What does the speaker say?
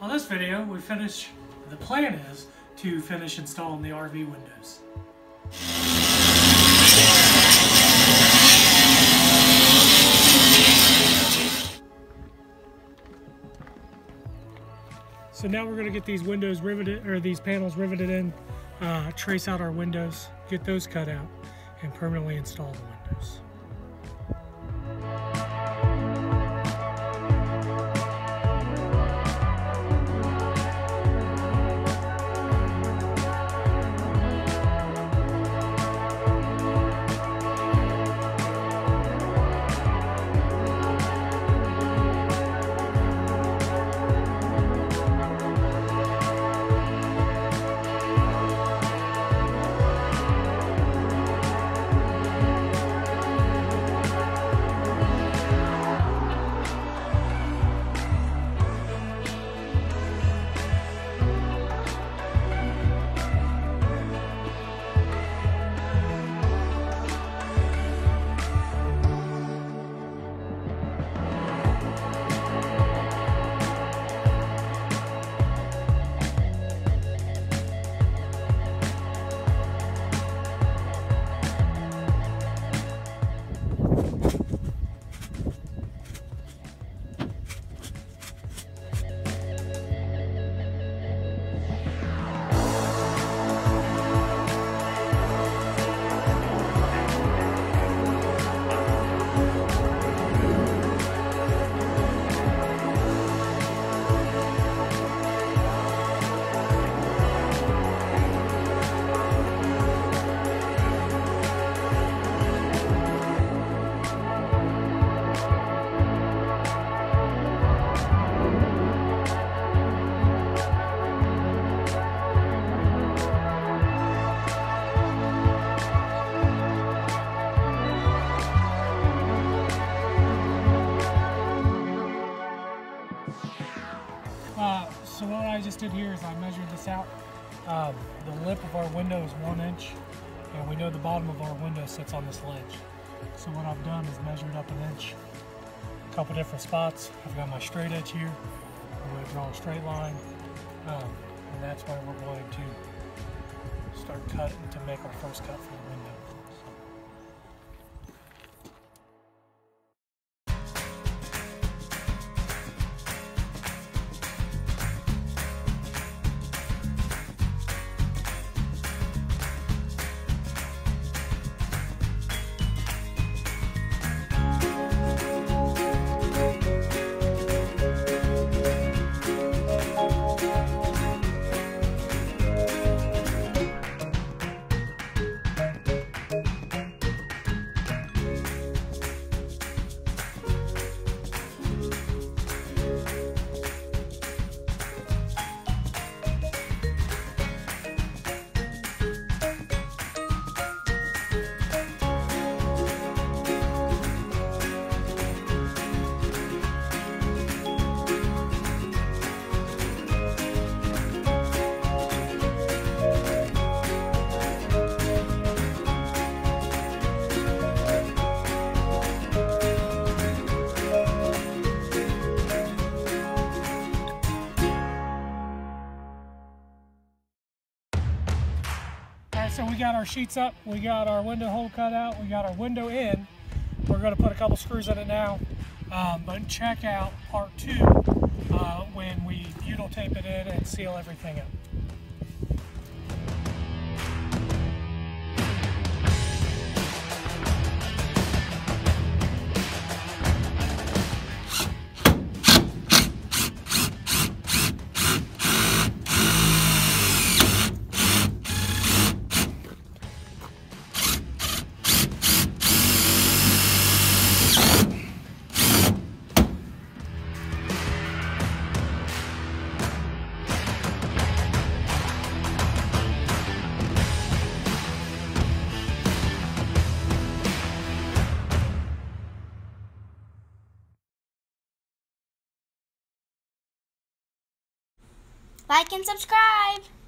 On this video, the plan is to finish installing the RV windows. So now we're going to get these windows riveted, or these panels riveted in, trace out our windows, get those cut out, and permanently install the windows. So what I just did here is I measured this out. The lip of our window is 1 inch, and we know the bottom of our window sits on this ledge. So what I've done is measured up 1 inch, a couple different spots. I've got my straight edge here. I'm going to draw a straight line, and that's where we're going to start cutting to make our first cut for the window. So we got our sheets up, we got our window hole cut out, we got our window in. We're going to put a couple screws in it now, but check out part 2 when we butyl tape it in and seal everything up. Like and subscribe.